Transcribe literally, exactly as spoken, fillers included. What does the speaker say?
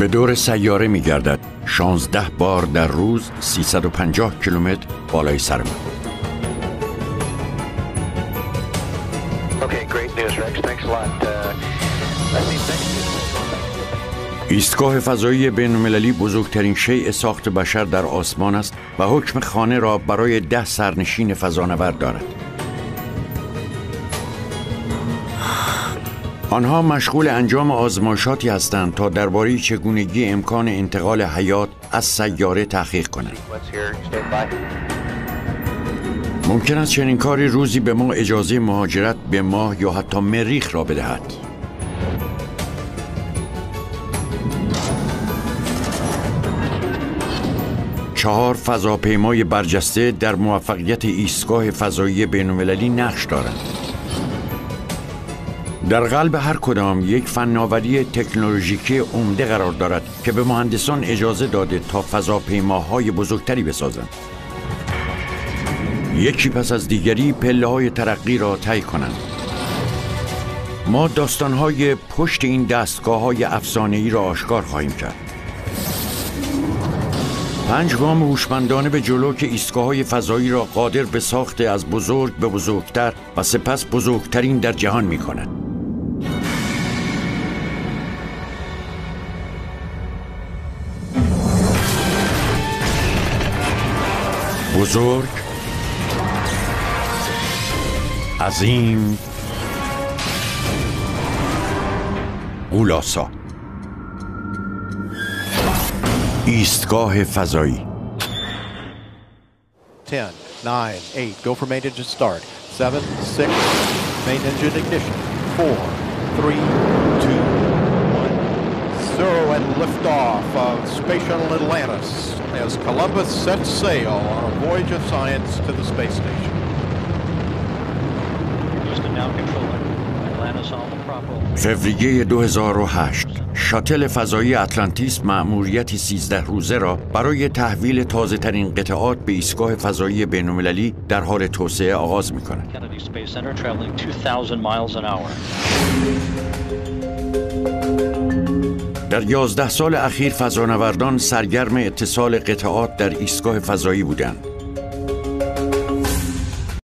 به دور سیاره می گردد. شانزده بار در روز، سیصد و پنجاه کیلومتر بالای سر ما. ایستگاه فضایی بین‌المللی بزرگترین شیء ساخت بشر در آسمان است و حکم خانه را برای ده سرنشین فضانورد دارد. آنها مشغول انجام آزمایشاتی هستند تا درباره چگونگی امکان انتقال حیات از سیاره تحقیق کنند. ممکن است چنین کاری روزی به ما اجازه مهاجرت به ماه یا حتی مریخ را بدهد. چهار فضاپیمای برجسته در موفقیت ایستگاه فضایی بین‌المللی نقش دارند. در قلب هر کدام یک فناوری تکنولوژیکی عمده قرار دارد که به مهندسان اجازه داده تا فضاپیماهای بزرگتری بسازند. یکی پس از دیگری پله‌های ترقی را طی کنند. ما داستان‌های پشت این دستگاه‌های افسانه‌ای را آشکار خواهیم کرد. پنج گام هوشمندانه به جلو که ایستگاه‌های فضایی را قادر به ساخت از بزرگ به بزرگتر و سپس بزرگترین در جهان می‌کند. بزرگ، عظیم، غول‌آسا. ایستگاه فضایی. ten, nine, eight, go for main engine start. seven, six, main engine ignition. four, three, two, one, zero, and liftoff of Space Shuttle Atlantis as Columbus sets sail on a voyage of science to the space station. Houston now controlling. Atlantis on the prop. فوریه دو هزار و هشت شاتل فضایی اتلانتیس مأموریتی سیزده روزه را برای تحویل تازه ترین قطعات به ایستگاه فضایی بین‌المللی در حال توسعه آغاز می کند. در یازده سال اخیر فضانوردان سرگرم اتصال قطعات در ایستگاه فضایی بودند.